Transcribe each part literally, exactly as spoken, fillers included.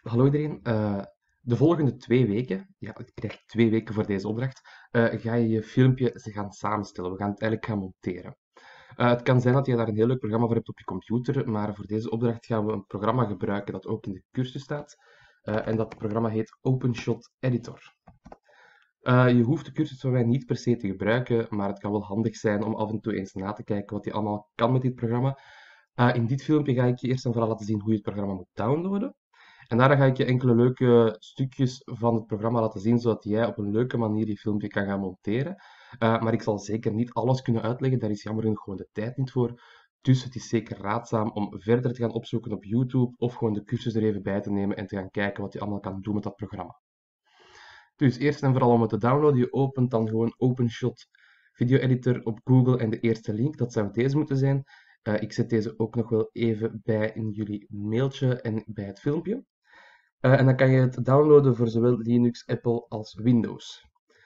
Hallo iedereen. Eh, de volgende twee weken, ja, ik krijg twee weken voor deze opdracht, eh, ga je je filmpje gaan samenstellen. We gaan het eigenlijk gaan monteren. Eh, het kan zijn dat je daar een heel leuk programma voor hebt op je computer, maar voor deze opdracht gaan we een programma gebruiken dat ook in de cursus staat. Eh, en dat programma heet OpenShot Editor. Eh, je hoeft de cursus van mij niet per se te gebruiken, maar het kan wel handig zijn om af en toe eens na te kijken wat je allemaal kan met dit programma. Eh, in dit filmpje ga ik je eerst en vooral laten zien hoe je het programma moet downloaden. En daarna ga ik je enkele leuke stukjes van het programma laten zien, zodat jij op een leuke manier je filmpje kan gaan monteren. Uh, maar ik zal zeker niet alles kunnen uitleggen, daar is jammer genoeg gewoon de tijd niet voor. Dus het is zeker raadzaam om verder te gaan opzoeken op YouTube of gewoon de cursus er even bij te nemen en te gaan kijken wat je allemaal kan doen met dat programma. Dus eerst en vooral om het te downloaden, je opent dan gewoon OpenShot Video Editor op Google en de eerste link, dat zou deze moeten zijn. Uh, ik zet deze ook nog wel even bij in jullie mailtje en bij het filmpje. Uh, en dan kan je het downloaden voor zowel Linux, Apple als Windows.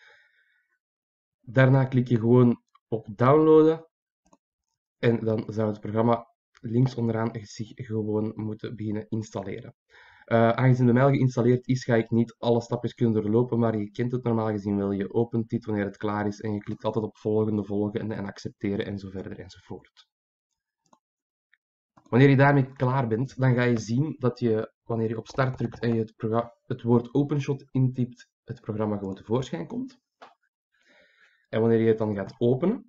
Daarna klik je gewoon op downloaden en dan zou het programma links onderaan zich gewoon moeten beginnen installeren. Uh, aangezien bij mij al geïnstalleerd is, ga ik niet alle stapjes kunnen doorlopen, maar je kent het normaal gezien wel. Je opent dit wanneer het klaar is en je klikt altijd op volgende, volgen en, en accepteren en zo verder enzovoort. Wanneer je daarmee klaar bent, dan ga je zien dat je, wanneer je op start drukt en je het, het woord OpenShot intypt, het programma gewoon tevoorschijn komt. En wanneer je het dan gaat openen,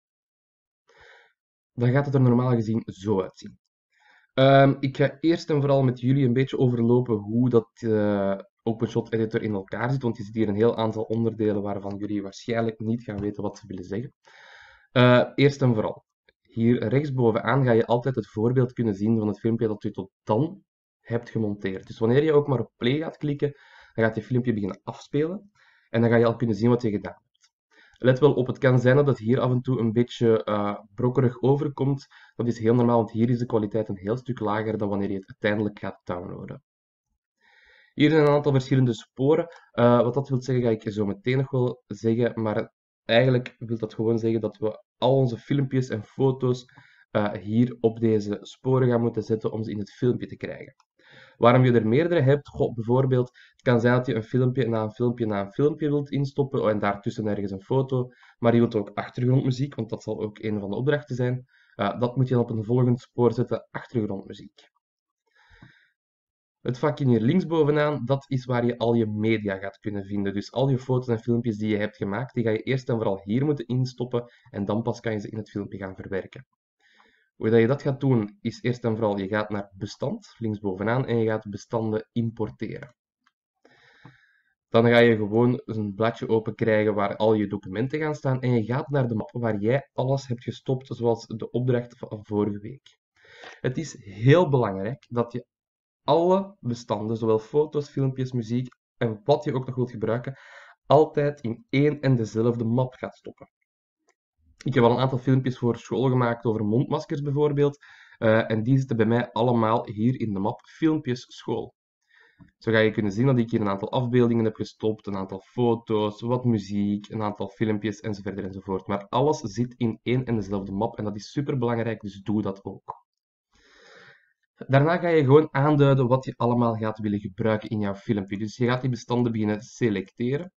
dan gaat het er normaal gezien zo uitzien. Um, ik ga eerst en vooral met jullie een beetje overlopen hoe dat uh, OpenShot Editor in elkaar zit, want je ziet hier een heel aantal onderdelen waarvan jullie waarschijnlijk niet gaan weten wat ze willen zeggen. Uh, eerst en vooral, hier rechtsbovenaan ga je altijd het voorbeeld kunnen zien van het filmpje dat je tot dan hebt gemonteerd. Dus wanneer je ook maar op play gaat klikken, dan gaat je filmpje beginnen afspelen en dan ga je al kunnen zien wat je gedaan hebt. Let wel op, het kan zijn dat het hier af en toe een beetje uh, brokkerig overkomt. Dat is heel normaal, want hier is de kwaliteit een heel stuk lager dan wanneer je het uiteindelijk gaat downloaden. Hier zijn een aantal verschillende sporen. Uh, wat dat wil zeggen, ga ik je zo meteen nog wel zeggen, maar eigenlijk wil dat gewoon zeggen dat we al onze filmpjes en foto's uh, hier op deze sporen gaan moeten zetten om ze in het filmpje te krijgen. Waarom je er meerdere hebt, goh, bijvoorbeeld, het kan zijn dat je een filmpje na een filmpje na een filmpje wilt instoppen en daartussen ergens een foto, maar je wilt ook achtergrondmuziek, want dat zal ook een van de opdrachten zijn. Uh, dat moet je dan op een volgend spoor zetten, achtergrondmuziek. Het vakje hier linksbovenaan, dat is waar je al je media gaat kunnen vinden. Dus al je foto's en filmpjes die je hebt gemaakt, die ga je eerst en vooral hier moeten instoppen en dan pas kan je ze in het filmpje gaan verwerken. Hoe dat je dat gaat doen, is eerst en vooral, je gaat naar bestand, linksbovenaan, en je gaat bestanden importeren. Dan ga je gewoon een bladje open krijgen waar al je documenten gaan staan en je gaat naar de map waar jij alles hebt gestopt, zoals de opdracht van vorige week. Het is heel belangrijk dat je alle bestanden, zowel foto's, filmpjes, muziek en wat je ook nog wilt gebruiken, altijd in één en dezelfde map gaat stoppen. Ik heb al een aantal filmpjes voor school gemaakt over mondmaskers bijvoorbeeld. Uh, en die zitten bij mij allemaal hier in de map filmpjes school. Zo ga je kunnen zien dat ik hier een aantal afbeeldingen heb gestopt, een aantal foto's, wat muziek, een aantal filmpjes enzovoort enzovoort. Maar alles zit in één en dezelfde map en dat is super belangrijk, dus doe dat ook. Daarna ga je gewoon aanduiden wat je allemaal gaat willen gebruiken in jouw filmpje. Dus je gaat die bestanden beginnen selecteren.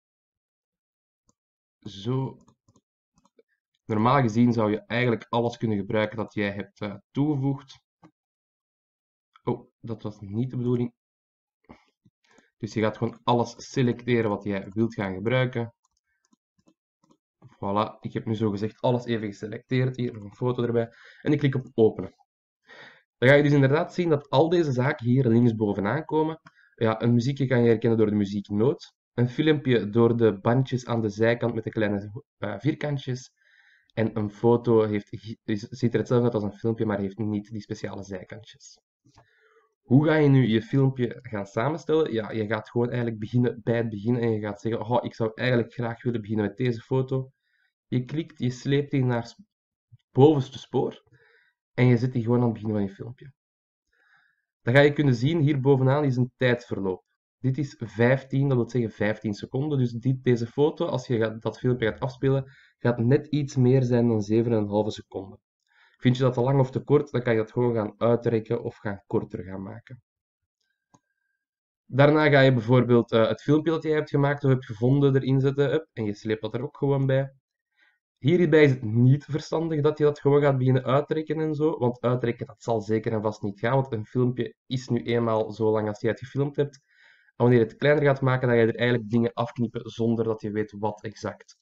Zo. Normaal gezien zou je eigenlijk alles kunnen gebruiken dat jij hebt uh, toegevoegd. Oh, dat was niet de bedoeling. Dus je gaat gewoon alles selecteren wat jij wilt gaan gebruiken. Voilà, ik heb nu zogezegd alles even geselecteerd. Hier nog een foto erbij. En ik klik op openen. Dan ga je dus inderdaad zien dat al deze zaken hier linksbovenaan komen. Ja, een muziekje kan je herkennen door de muzieknoot. Een filmpje door de bandjes aan de zijkant met de kleine uh, vierkantjes. En een foto heeft, ziet er hetzelfde uit als een filmpje, maar heeft niet die speciale zijkantjes. Hoe ga je nu je filmpje gaan samenstellen? Ja, je gaat gewoon eigenlijk beginnen bij het begin en je gaat zeggen, oh, ik zou eigenlijk graag willen beginnen met deze foto. Je klikt, je sleept die naar het bovenste spoor en je zet die gewoon aan het begin van je filmpje. Dan ga je kunnen zien, hier bovenaan is een tijdverloop. Dit is vijftien, dat wil zeggen vijftien seconden. Dus dit, deze foto, als je gaat, dat filmpje gaat afspelen, gaat net iets meer zijn dan zeven komma vijf seconden. Vind je dat te lang of te kort, dan kan je dat gewoon gaan uitrekken of gaan korter gaan maken. Daarna ga je bijvoorbeeld uh, het filmpje dat je hebt gemaakt of hebt gevonden erin zetten up, en je sleept dat er ook gewoon bij. Hierbij is het niet verstandig dat je dat gewoon gaat beginnen uittrekken en zo, want uittrekken dat zal zeker en vast niet gaan, want een filmpje is nu eenmaal zo lang als je het gefilmd hebt. En wanneer je het kleiner gaat maken, dan ga je er eigenlijk dingen afknippen zonder dat je weet wat exact.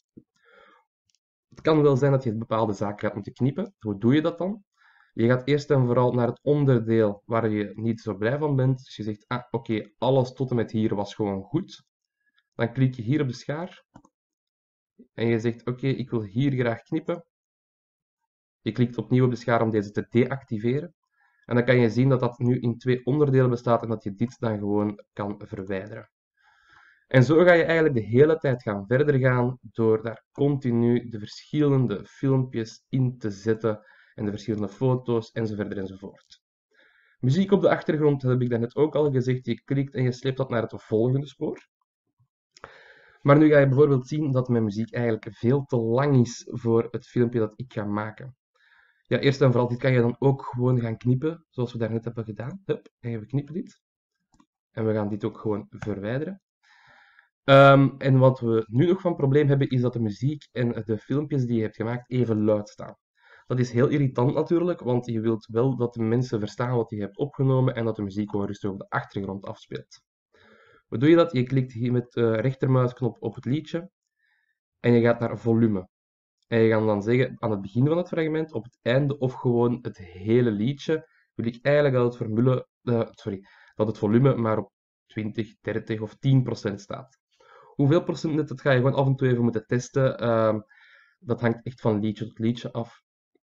Het kan wel zijn dat je bepaalde zaken gaat moeten knippen. Hoe doe je dat dan? Je gaat eerst en vooral naar het onderdeel waar je niet zo blij van bent. Dus je zegt, ah, oké, okay, alles tot en met hier was gewoon goed. Dan klik je hier op de schaar. En je zegt, oké, okay, ik wil hier graag knippen. Je klikt opnieuw op de schaar om deze te deactiveren. En dan kan je zien dat dat nu in twee onderdelen bestaat en dat je dit dan gewoon kan verwijderen. En zo ga je eigenlijk de hele tijd gaan verder gaan door daar continu de verschillende filmpjes in te zetten en de verschillende foto's enzovoort enzovoort. Muziek op de achtergrond, dat heb ik daarnet ook al gezegd. Je klikt en je sleept dat naar het volgende spoor. Maar nu ga je bijvoorbeeld zien dat mijn muziek eigenlijk veel te lang is voor het filmpje dat ik ga maken. Ja, eerst en vooral, dit kan je dan ook gewoon gaan knippen, zoals we daarnet hebben gedaan. Hup, en we knippen dit. En we gaan dit ook gewoon verwijderen. Um, en wat we nu nog van probleem hebben, is dat de muziek en de filmpjes die je hebt gemaakt even luid staan. Dat is heel irritant natuurlijk, want je wilt wel dat de mensen verstaan wat je hebt opgenomen en dat de muziek gewoon rustig op de achtergrond afspeelt. Hoe doe je dat? Je klikt hier met de rechtermuisknop op het liedje en je gaat naar volume. En je gaat dan zeggen aan het begin van het fragment, op het einde of gewoon het hele liedje, wil ik eigenlijk dat het, formule, uh, sorry, dat het volume maar op twintig, dertig of tien procent staat. Hoeveel procent net, dat ga je gewoon af en toe even moeten testen. Uh, dat hangt echt van liedje tot liedje af.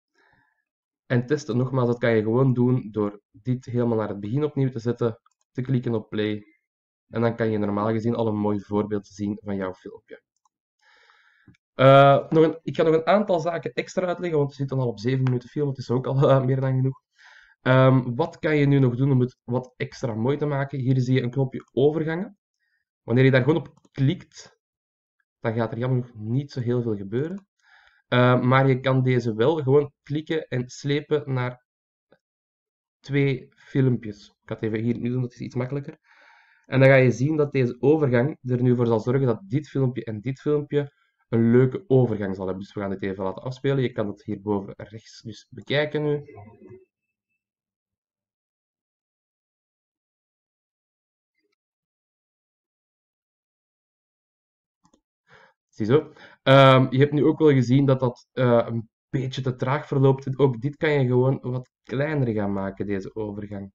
En testen nogmaals, dat kan je gewoon doen door dit helemaal naar het begin opnieuw te zetten, te klikken op play. En dan kan je normaal gezien al een mooi voorbeeld zien van jouw filmpje. Uh, nog een, ik ga nog een aantal zaken extra uitleggen, want we zitten al op zeven minuten film, het is ook al uh, meer dan genoeg. Um, wat kan je nu nog doen om het wat extra mooi te maken? Hier zie je een knopje overgangen. Wanneer je daar gewoon op klikt, dan gaat er jammer genoeg niet zo heel veel gebeuren. Uh, maar je kan deze wel gewoon klikken en slepen naar twee filmpjes. Ik ga het even hier nu doen, dat is iets makkelijker. En dan ga je zien dat deze overgang er nu voor zal zorgen dat dit filmpje en dit filmpje een leuke overgang zal hebben. Dus we gaan dit even laten afspelen. Je kan het hierboven rechts dus bekijken nu. Ziezo. Um, je hebt nu ook wel gezien dat dat uh, een beetje te traag verloopt. En ook dit kan je gewoon wat kleiner gaan maken, deze overgang.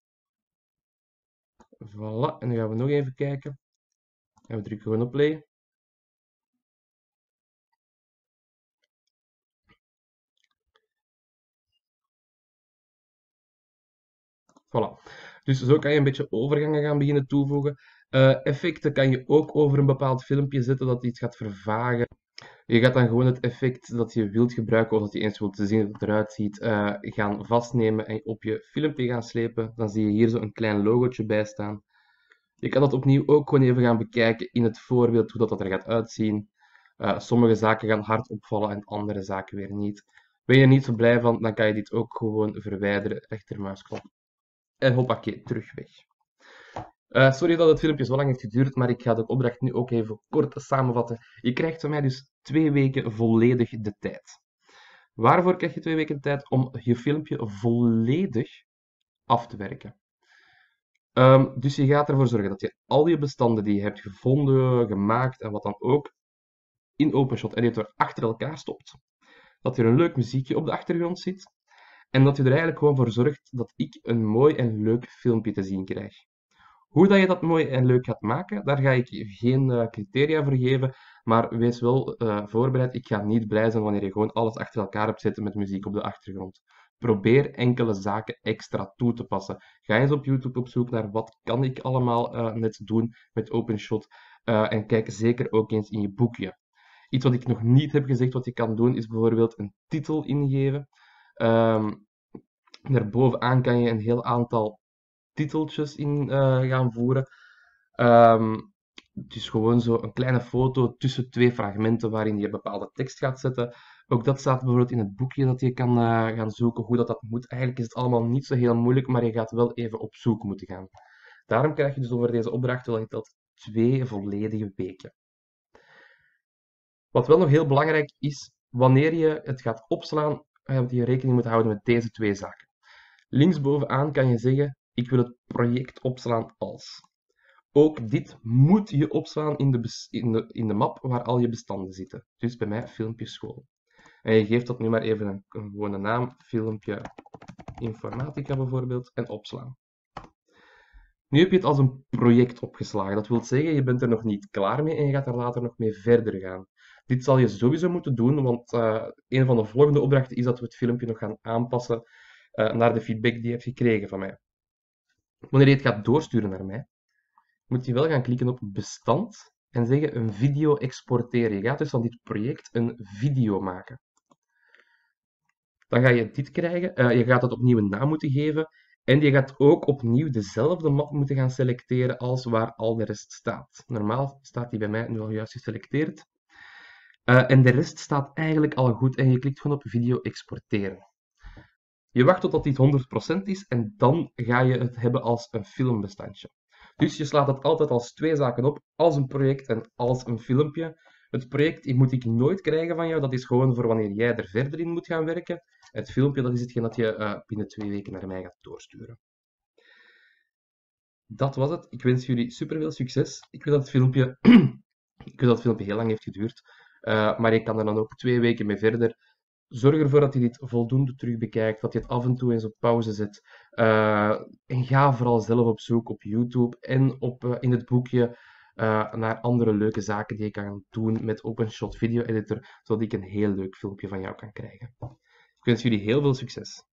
Voilà, en nu gaan we nog even kijken. En we drukken gewoon op play. Voilà. Dus zo kan je een beetje overgangen gaan beginnen toevoegen. Uh, effecten kan je ook over een bepaald filmpje zetten dat iets gaat vervagen. Je gaat dan gewoon het effect dat je wilt gebruiken of dat je eens wilt zien hoe het eruit ziet, uh, gaan vastnemen en op je filmpje gaan slepen. Dan zie je hier zo een klein logootje bij staan. Je kan dat opnieuw ook gewoon even gaan bekijken in het voorbeeld hoe dat, dat er gaat uitzien. Uh, sommige zaken gaan hard opvallen en andere zaken weer niet. Ben je er niet zo blij van, dan kan je dit ook gewoon verwijderen, rechtermuisknop. En hoppakee, terug weg. Uh, sorry dat het filmpje zo lang heeft geduurd, maar ik ga de opdracht nu ook even kort samenvatten. Je krijgt van mij dus twee weken volledig de tijd. Waarvoor krijg je twee weken de tijd? Om je filmpje volledig af te werken. Um, dus je gaat ervoor zorgen dat je al je bestanden die je hebt gevonden, gemaakt en wat dan ook, in OpenShot Editor achter elkaar stopt. Dat er een leuk muziekje op de achtergrond zit. En dat je er eigenlijk gewoon voor zorgt dat ik een mooi en leuk filmpje te zien krijg. Hoe dat je dat mooi en leuk gaat maken, daar ga ik je geen uh, criteria voor geven, maar wees wel uh, voorbereid. Ik ga niet blij zijn wanneer je gewoon alles achter elkaar hebt zitten met muziek op de achtergrond. Probeer enkele zaken extra toe te passen. Ga eens op YouTube op zoek naar wat kan ik allemaal uh, net doen met OpenShot uh, en kijk zeker ook eens in je boekje. Iets wat ik nog niet heb gezegd wat je kan doen is bijvoorbeeld een titel ingeven. Um, daarbovenaan kan je een heel aantal titeltjes in uh, gaan voeren. Um, dus gewoon zo een kleine foto tussen twee fragmenten waarin je bepaalde tekst gaat zetten. Ook dat staat bijvoorbeeld in het boekje dat je kan uh, gaan zoeken hoe dat, dat moet. Eigenlijk is het allemaal niet zo heel moeilijk, maar je gaat wel even op zoek moeten gaan. Daarom krijg je dus over deze opdracht wel geteld twee volledige weken. Wat wel nog heel belangrijk is, wanneer je het gaat opslaan, moet je rekening moeten houden met deze twee zaken. Linksbovenaan kan je zeggen, ik wil het project opslaan als. Ook dit moet je opslaan in de, in de, in de map waar al je bestanden zitten. Dus bij mij filmpje school. En je geeft dat nu maar even een, een gewone naam, filmpje informatica bijvoorbeeld, en opslaan. Nu heb je het als een project opgeslagen. Dat wil zeggen, je bent er nog niet klaar mee en je gaat er later nog mee verder gaan. Dit zal je sowieso moeten doen, want uh, een van de volgende opdrachten is dat we het filmpje nog gaan aanpassen uh, naar de feedback die je hebt gekregen van mij. Wanneer je het gaat doorsturen naar mij, moet je wel gaan klikken op bestand en zeggen een video exporteren. Je gaat dus van dit project een video maken. Dan ga je dit krijgen. Uh, je gaat het opnieuw een naam moeten geven. En je gaat ook opnieuw dezelfde map moeten gaan selecteren als waar al de rest staat. Normaal staat die bij mij nu al juist geselecteerd. Uh, en de rest staat eigenlijk al goed en je klikt gewoon op video exporteren. Je wacht totdat dit honderd procent is en dan ga je het hebben als een filmbestandje. Dus je slaat het altijd als twee zaken op, als een project en als een filmpje. Het project moet ik nooit krijgen van jou, dat is gewoon voor wanneer jij er verder in moet gaan werken. Het filmpje, dat is hetgeen dat je uh, binnen twee weken naar mij gaat doorsturen. Dat was het. Ik wens jullie superveel succes. Ik weet dat het filmpje, ik weet dat het filmpje heel lang heeft geduurd, uh, maar je kan er dan ook twee weken mee verder. Zorg ervoor dat je dit voldoende terug bekijkt, dat je het af en toe eens op pauze zet. Uh, en ga vooral zelf op zoek op YouTube en op, uh, in het boekje uh, naar andere leuke zaken die je kan doen met OpenShot Video Editor, zodat ik een heel leuk filmpje van jou kan krijgen. Ik wens jullie heel veel succes.